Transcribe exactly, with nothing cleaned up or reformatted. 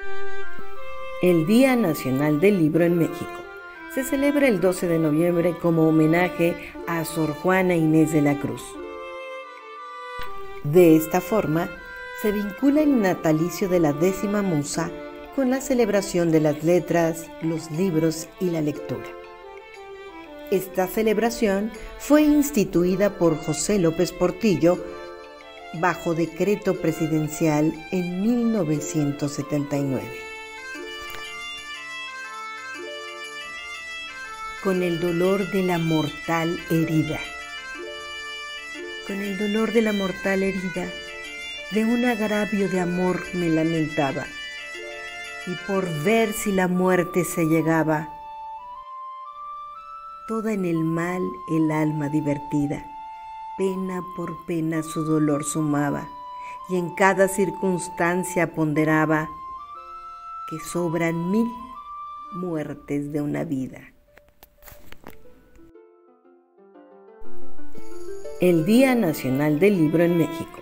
El Día Nacional del Libro en México se celebra el doce de noviembre como homenaje a Sor Juana Inés de la Cruz. De esta forma, se vincula el natalicio de la décima musa con la celebración de las letras, los libros y la lectura. Esta celebración fue instituida por José López Portillo bajo decreto presidencial en mil novecientos setenta y nueve. Con el dolor de la mortal herida. Con el dolor de la mortal herida, de un agravio de amor me lamentaba, y por ver si la muerte se llegaba, toda en el mal el alma divertida, pena por pena su dolor sumaba, y en cada circunstancia ponderaba que sobran mil muertes de una vida. El Día Nacional del Libro en México